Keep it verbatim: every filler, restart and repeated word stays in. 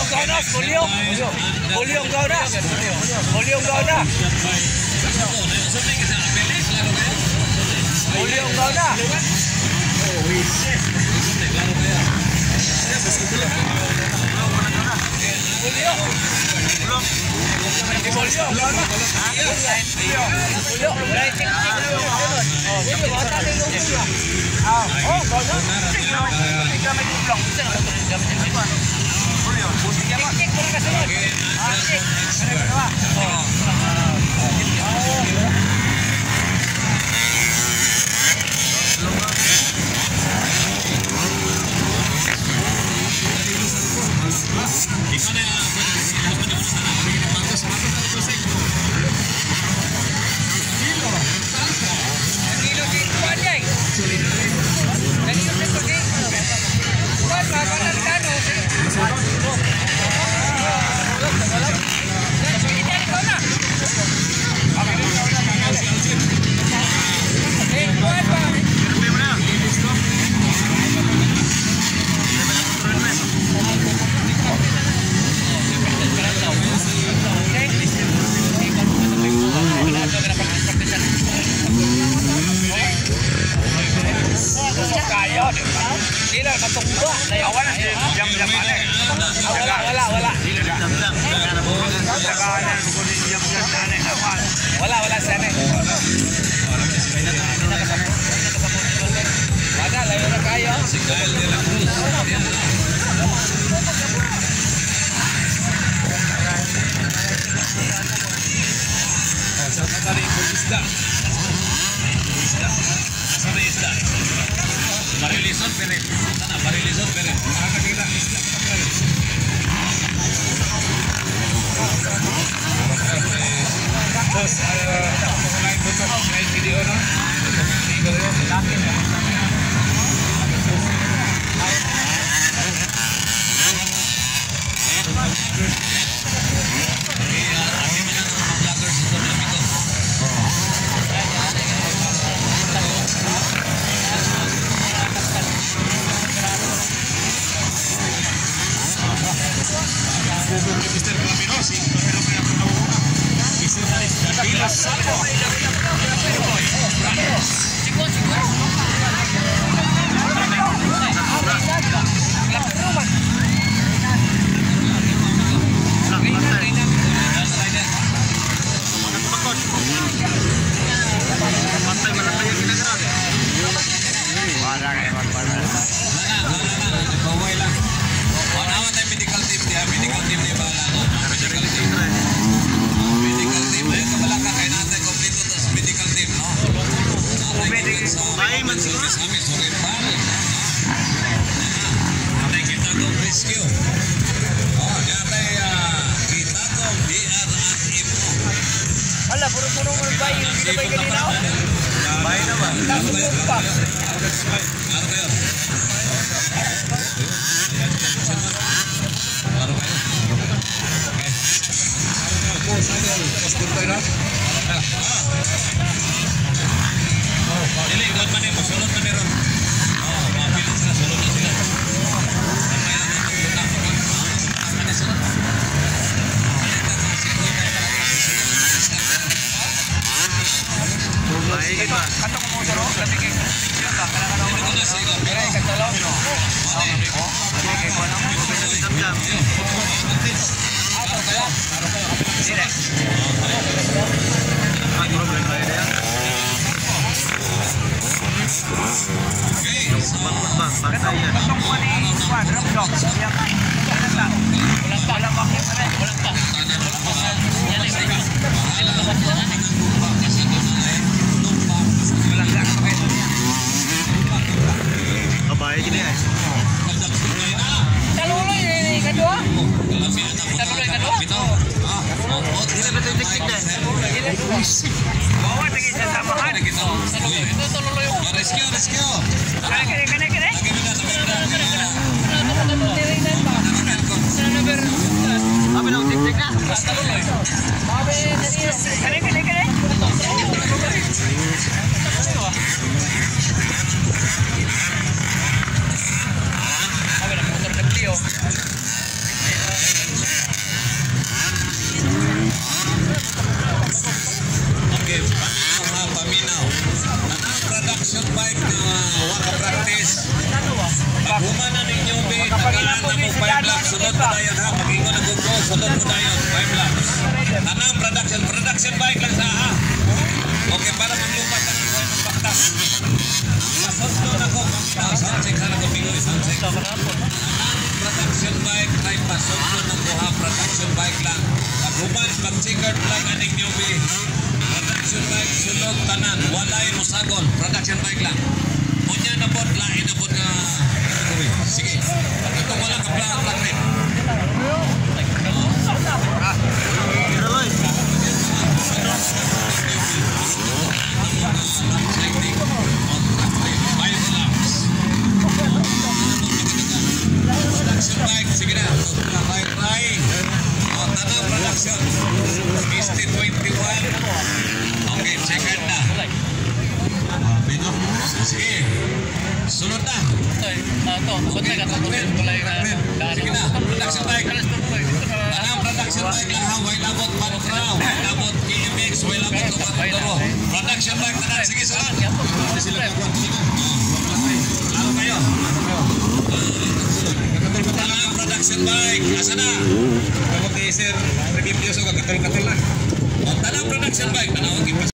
kau na, kuliong. Kuliong kau na. Kuliong kau na. Kuliong kau na. Tidak masuk gua. Awal jam-jam mana? Wala wala wala. Wala wala sana. Ada lain orang kaya. Satu kali isda. Isda. Satu isda. Parilisan pere. Sana parilisan pere. Akan kita isda. Terus lain tutup lain video na. Tinggal yo lakin. Mister Glaminosi, medical team dia, medical team dia bala. Medical team dia kebalaka kay natin kompleto tas medical team no. Baik man siguro kami sorry pa. Nanti kita go rescue. Oh, dati kita go B R at Ipo. Ala puro-puro mo bay, hindi bay kanina. Bay na ba? Tapos pa. Ano kayo? Dili, ikot man yung masulot na meron. Oo, mapilit sila, sulot na sila. Mamaya na ito yung nakapag. Ano na sila? Baik, Pak. Kantong mo sa rock, labi kayo. Dito ko na sigo. Pero ay katalaw. Mane. Okay, mo na mo. Jam-jam. Ato kaya. Sire. Ang problem ba ito? Okay, semangat bang, pantai ya. Kantong mo ni Juan, rock dog. Yang walang tak. Walang tak. Walang bakit pa rin. Walang tak. Yan ay ba? Baik ini ya. Taluloy ini kedua. Taluloy kedua. Oh, ini betul tik-tik deh. Bawa tinggi samahan. Taluloy itu taluloy. Rescue, rescue. Kene kene kene kene. Apa dong tik-tik ah? Taluloy. Kene kene kene. Motor de Clio. Tanan na mo five laps. Sunod mo na yun ha. Pag-ingon ang gugo, sunod mo na yun. five laps. Tanang production. Production bike lang sa ha. Okay, para maglupat ang iwan ng baktas. Masundo na ko. Soundcheck ha na ko. Bigoy, soundcheck. Production bike. Ay, masundo na ko ha. Production bike lang. Pag-human, pag-checkered flag aning newbie. Production bike, sunod tanan. Walay musagon. Production bike lang. Unya na po, lain na po na. Sige. Ito wala ka plan lang rin. Production bike, sige na. Try, try. O, tanang production. Misty twenty-one. Okay, checkered na. Pino. Sige. Sunod na. Ito, Okay, sige na. Production bike. Tanang production bike lang ha. Way labot Panokraw. Way labot K M X. Way labot Tumatoro. Production bike tanan. Sige, sunod. Hindi sila kakuha. Lalo kayo. Tanang production bike. Asa na? Ako kay Sir, nag-impyo so kagatal-katal na. Tanang production bike. Tanawag